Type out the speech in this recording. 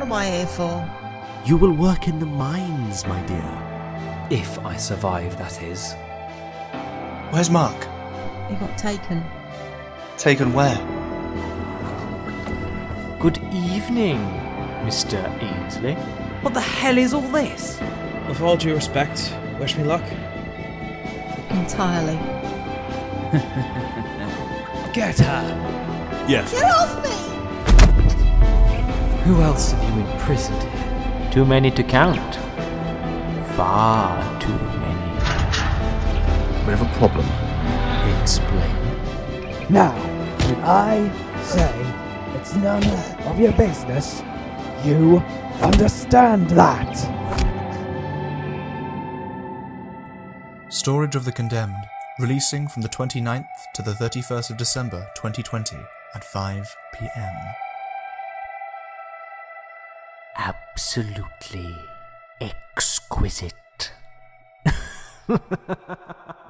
am I here for? You will work in the mines, my dear. If I survive, that is. Where's Mark? He got taken. Taken where? Good evening, Mr. Ainsley. What the hell is all this? With all due respect, wish me luck. Entirely. Get her! Yes. Get off me! Who else have you imprisoned here? Too many to count. Far too many. We have a problem. Explain. Now, when I say it's none of your business, you understand that. Storage of the Condemned, releasing from the 29th to the 31st of December 2020 at 5 p.m. Absolutely exquisite.